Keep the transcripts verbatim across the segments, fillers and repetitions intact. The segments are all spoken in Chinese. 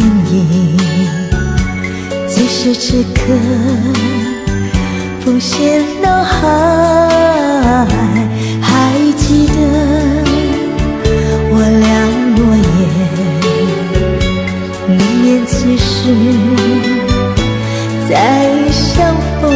影，此时此刻浮现脑海，还记得我俩诺言，明年此时再相逢。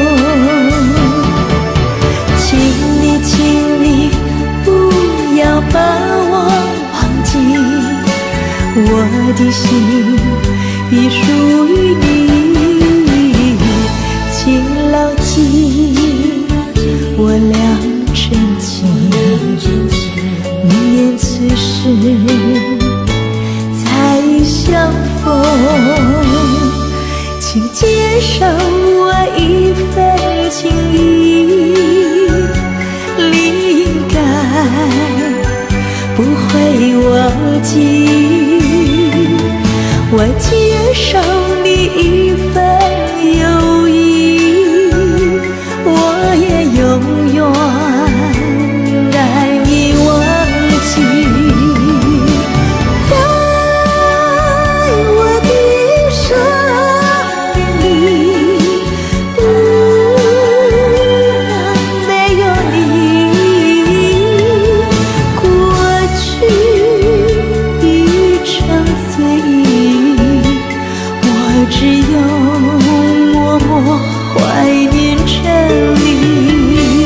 请你，请你不要把我忘记，我的心已属于你，请牢记我俩真情，明年此时再相逢。请接受我一份情意，理该不会忘记。我接受你一份友谊，我也永远难以忘记。在我的生命里，不能没有你。过去已成追忆，我只有默默怀念着你。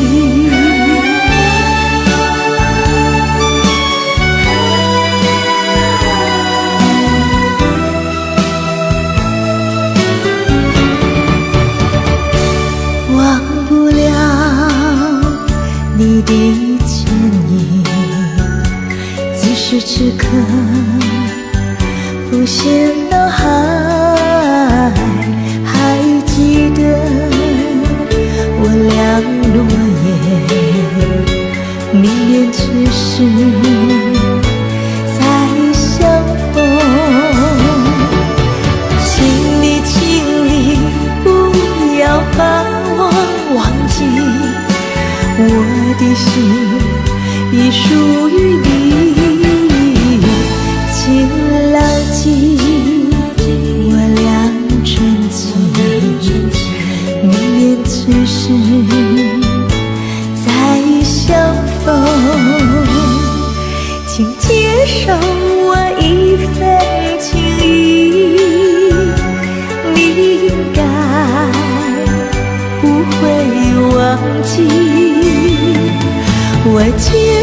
忘不了你的倩影，此时此刻浮现脑海，还记得我俩诺言，明年此时再相逢。请你，请你不要把我忘记，我的心已属于你，请牢记我俩真情，明年此时再相逢。请接受我一份情意，你应该不会忘记。我接